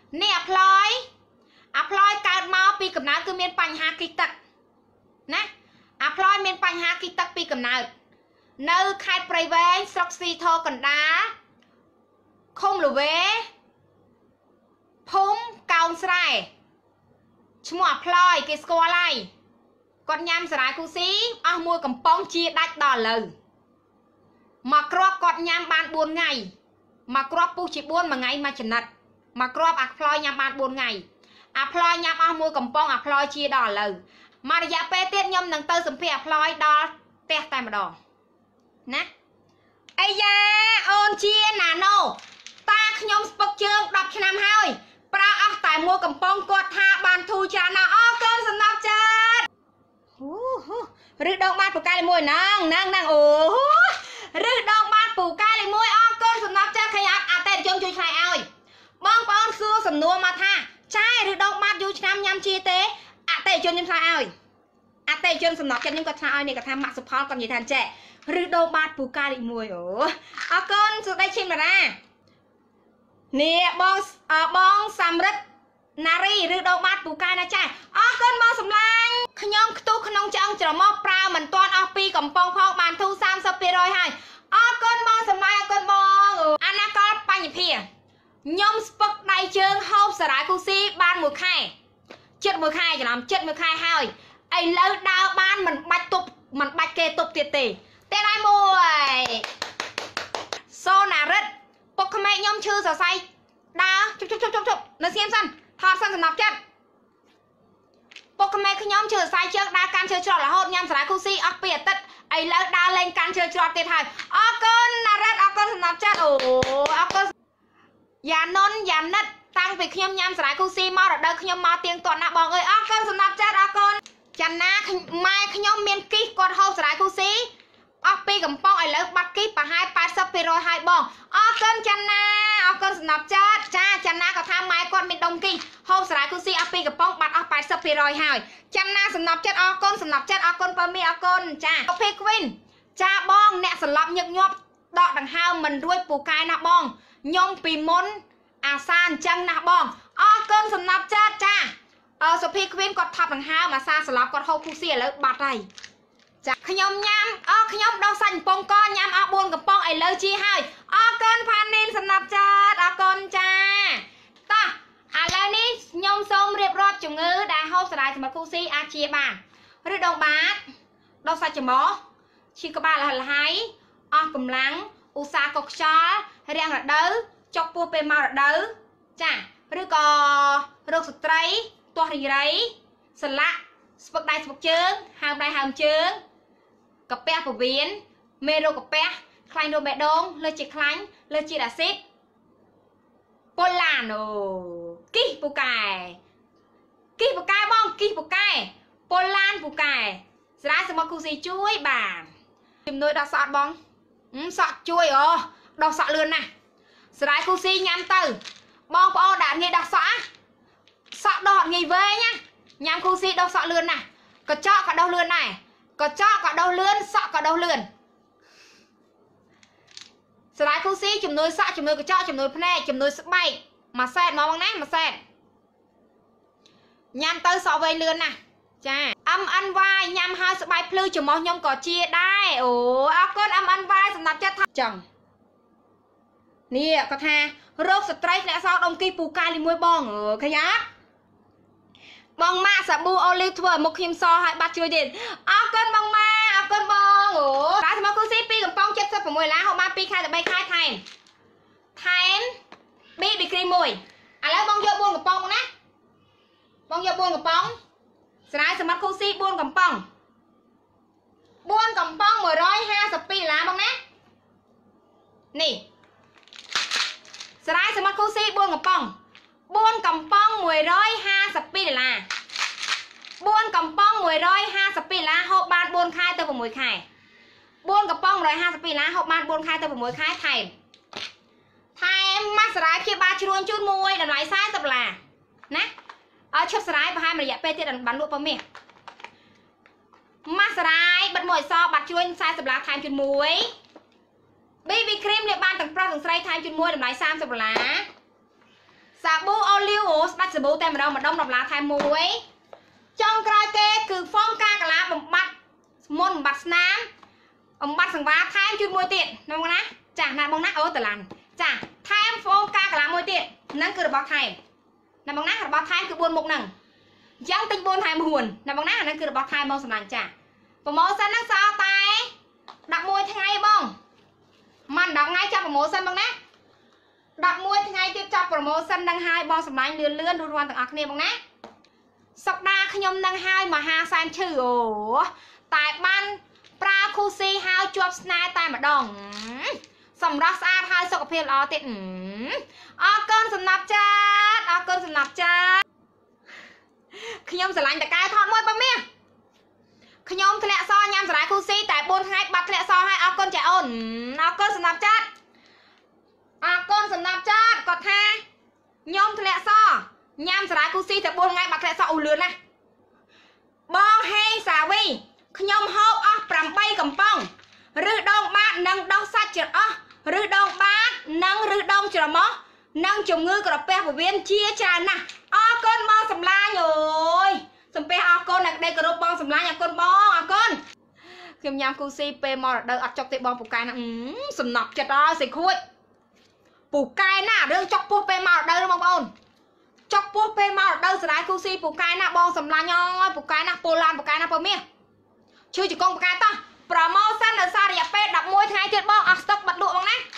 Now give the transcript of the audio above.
นี่apply កើតមកពីកំណើតគឺមានបញ្ហាគិតទឹកណាapply មានបញ្ហាគិតទឹកពីកំណើតនៅខេត្តព្រៃវែងស្រុកស៊ីធរកណ្ដាលឃុំល្វេភូមិកោនស្រែឈ្មោះapply គេស្គាល់ហើយគាត់ញ៉ាំសារ៉ាយគូស៊ីអស់មួយកំប៉ុងជាដាច់ដល់ឥឡូវមកគ្រាប់គាត់ញ៉ាំបាន4ថ្ងៃមកគ្រាប់ពុះជា4មួយថ្ងៃមួយចំណិតមកគ្រាប់apply ញ៉ាំបាន4ថ្ងៃapply ញ៉ាំអស់មួយកំប៉ុងapply ជាដល់ឥឡូវមករយៈពេលទៀតខ្ញុំនឹងទៅសម្ភារapply ដល់ផ្ទះតែម្ដងណាអីយ៉ាអូនជាណាណូតាខ្ញុំស្ពឹកជើង10ឆ្នាំហើយប្រើអស់តែមួយកំប៉ុងគាត់ថាបានធូរច្រើនណាស់អរគុណសំណប់ចិត្តឬដងបាតពូកែលេមួយហ្នឹងអូឬដងបាតពូកែលេមួយអរគុណសំណប់ចិត្តខៃអតិថិជនជួយឆ្លើយឲ្យបងប្អូនសួរសំណួរមកថាចាឬដងបាតយូរឆ្នាំញ៉ាំជាទេអតិថិជនខ្ញុំឆ្លើយឲ្យអតិថិជនសំណប់ចិត្តខ្ញុំគាត់ឆ្លើយឲ្យនេះគាត់ថាម៉ាក់សុផលគាត់និយាយថាចេះឬដងបាតពូកែលេមួយអូអរគុណសុដីឈិនបារានេះបងសំរិទ្ធណារីឬដងបាតពូកែណាចាអរគុណបងសំឡាញ់ខ្ញុំខ្ទុះក្នុងឆ្អឹងច្រមុះប្រើមិនទាន់អស់ពីកំប៉ុងផងបានធូរ 30% ហើយអរគុណបងសំឡាញ់អរគុណបងអនាគតបញ្ញភាខ្ញុំស្ពឹកដៃជើងហូបសារ៉ាយគូស៊ីបាន1ខែចិត្ត1ខែច្រឡំចិត្ត1ខែហើយឥឡូវដើរបានមិនបាច់គេទប់ទៀតទេតែដៃមួយសូណារិទ្ធពុកក្មេកខ្ញុំឈឺសរសៃដើរជប់នៅស្ងៀមសិនថតសិនសំណប់ចិត្តពុកក្មេកខ្ញុំឈឺសរសៃជើងដើរកាន់ឈើច្រត់រហូតញ៉ាំសារ៉ាយគូស៊ីអស់ពីអាទិត្យឥឡូវដើរលេងកាន់ឈើច្រត់ទៀតហើយអរគុណណារិទ្ធអរគុណសំណប់ចិត្តអូអរគុណយ៉ាណុនយ៉ានិតតាំងពីខ្ញុំញ៉ាំសារ៉ាយគូស៊ីមករដូវខ្ញុំមកទៀងទាត់ណាបងអើយអរគុណសំណប់ចិត្តអរគុណចាណាម៉ែខ្ញុំមានគិះគាត់ហូបសារ៉ាយគូស៊ីអស់ពីកំប៉ុងឥឡូវបាត់គិះប្រហែល 80% ហើយបងអរគុណចាណាអរគុណសំណប់ចិត្តចាចាណាក៏ថាម៉ែគាត់មានដុំគិះហូបសារ៉ាយគូស៊ីអស់ពីកំប៉ុងបាត់អស់ 80% ហើយចាណាសំណប់ចិត្តអរគុណសំណប់ចិត្តអរគុណបើមីអរគុណចាអូភេគ្វីនចាបងអ្នកសន្លប់ញឹកញាប់ដកដង្ហើមមិនរួចពូកែណាបងខ្ញុំពីមុនអាសាអញ្ចឹងណាបងអរគុណសំណប់ចិត្តចាសុភីគ្វីនគាត់ថប់ដង្ហើមអាសាស្លាប់គាត់ហូបគូស៊ីឥឡូវបាត់ហើយចាខ្ញុំញ៉ាំខ្ញុំដោះសាច់កំប៉ុងកញ៉ាំអស់4កំប៉ុងឥឡូវជាហើយអរគុណផានីនសំណាប់ចាតអរគុណចាតោះឥឡូវនេះខ្ញុំសូមរៀបរាប់ជំងឺដែលហូបសារ៉ាយសម្រាប់គូស៊ីអាចជាបានឬដងបាតដោះសាច់ច្រមុះឈឺក្បាលលហៃអស់កម្លាំងឧស្សាហ៍កុកខ្យល់រាំងរដូវចុកពោះពេលមករដូវចាឬក៏រោគស្ត្រីទាស់រីរៃសន្លាក់ស្ពឹកដៃស្ពឹកជើងហើមដៃហើមជើងកាពះពោះវៀនមេរោគកាពះខ្លាញ់រោមបេះដូងលើសជាតិខ្លាញ់លើសជាតិអាស៊ីតប៉ូឡាណូគីសពូកែបងគីសពូកែប៉ូឡានពូកែសារ៉ាយសម្បត្តិគូស៊ីជួយបានជំនួយដល់សក់បងសក់ជួយដោះសក់លឿនណាស់សារ៉ាយគូស៊ីញ៉ាំទៅបងប្អូនដែលងាយដោះសក់សក់ដោះអត់ងាយវែងណាញ៉ាំគូស៊ីដោះសក់លឿនណាស់កញ្ចក់ក៏ដោះលឿនដែរកញ្ចក់ក៏ដោះលឿនសក់ក៏ដោះលឿនសារ៉ាយគូស៊ីជំនួយសក់ជំនួយកញ្ចក់ជំនួយភ្នែកជំនួយស្បែកមួយសែតមកបងណាមួយសែតញ៉ាំទៅសក់វែងលឿនណាស់ចា MNY ញ៉ាំហើយស្បែកភ្លឺច្រមុះខ្ញុំក៏ជាដែរអូអរគុណ MNY សម្រាប់ចិត្តចឹងនេះគាត់ថារោគស្ត្រីធ្លាក់សោដុំគីពូកែលីមួយបងឃើញអត់បងម៉ាក់សាប៊ូអូលីវធ្វើឲ្យមុខខ្ញុំសហើយបាត់ជួយទៀតអរគុណបងម៉ាអរគុណបងតែសម្រាប់គូស៊ី2កំប៉ុង76ដុល្លារហូបបាន2ខែទៅ3ខែថែម BB cream 1ឥឡូវបងយក4កំប៉ុងណាបងយក4កំប៉ុងស្រ័យសម្រាប់គូស៊ី4កំប៉ុង4កំប៉ុង152ដុល្លារបងណានេះស្រ័យសម្រាប់គូស៊ី4កំប៉ុង4កំប៉ុង152ដុល្លារ4កំប៉ុង152ដុល្លារហូបបាន4ខែទៅ6ខែ4កំប៉ុង152ដុល្លារហូបបាន4ខែទៅ6ខែថែមម៉ាស់សារ៉ាយព្យាបាលជ្រួញជូនមួយតម្លៃ40ដុល្លារណាឈុតសារ៉ាយប្រហែលរយៈពេលទៀតបានលក់ប៉ុណ្ណេះម៉ាស់សារ៉ាយបិទមួយអសបាត់ជ្រួញ40ដុល្លារថែមជូនមួយ BB cream លាបបានទាំងប្រុសទាំងស្រីថែមជូនមួយតម្លៃ30ដុល្លារសាប៊ូអូលីវស្ដាច់សាប៊ូតែម្ដង10ឡាថែមមួយចុងក្រោយគេគឺហ្វុងកាកាឡាបំបត្តិមុនបំបត្តិស្នាមបំបត្តិសង្វារថែមជួយមួយទៀតណាបងណាចាណាបងណាអូតឡាន់ចាថែមហ្វុងកាកាឡាមួយទៀតហ្នឹងគឺរបស់ថែមណាបងណារបស់ថែមគឺ4មុខហ្នឹងអញ្ចឹងទិញ4ថែម4ណាបងណាអាហ្នឹងគឺរបស់ថែមមកសម្លាញ់ចាប្រម៉ូសិនហ្នឹងសល់តែ11ថ្ងៃបងមិន10ថ្ងៃចាប់ប្រម៉ូសិនបងណា11ថ្ងៃទៀតចាប់ប្រម៉ូសិននឹងហើយបងសម្លាញ់លឿនលឿនរួចរាល់ទាំងអស់គ្នាបងណាសុកដាខ្ញុំនឹងហើយមហាសែនឈឺអូតែបានប្រើគូស៊ីហើយជាប់ស្នេហ៍តែម្ដងសម្រាប់ស្អាតហើយសុខភាពល្អទៀតអរគុណសំណាប់ចាតអរគុណសំណាប់ចាតខ្ញុំស្រឡាញ់តកែថតមួយបងមាសខ្ញុំធ្លាក់សញ៉ាំសារាយគូស៊ីតែ4ថ្ងៃបាត់ធ្លាក់សហើយអរគុណចាអូនអរគុណសំណាប់ចាតអរគុណសំណាប់ចាតគាត់ថាខ្ញុំធ្លាក់សញ៉ាំសារាយគូស៊ីតែ4ថ្ងៃបាត់ធ្លាក់សអូលឿនណាស់បងហេងសាវីខ្ញុំហូបអស់8កំប៉ុងឬដងបាតនិងដោះសាច់ច្រអស់ឬដងបាតនិងឬដងច្រមុះនិងជំងឺក្រពះពោះវៀនជាច្រើនណាស់អរគុណបងសម្លាញ់អូយសំពះអរគុណអ្នកដេកគោរពបងសម្លាញ់អរគុណបងអរគុណខ្ញុំញ៉ាំគូស៊ីពេលមករដូវអត់ចុកទេបងពូកែណាសំណប់ចិត្តហើយសេខួចពូកែណារឿងចុកពោះពេលមករដូវបងប្អូនចុកពោះពេលមករដូវសារាយគូស៊ីពូកែណាបងសម្លាញ់អើយពូកែណាពូឡានពូកែណាពូមាសជួយជង្គង់ពូកែតោះប្រម៉ូសិននៅសាររយៈពេល11ថ្ងៃទៀតបងអស់ស្តុកបាត់លក់បងណា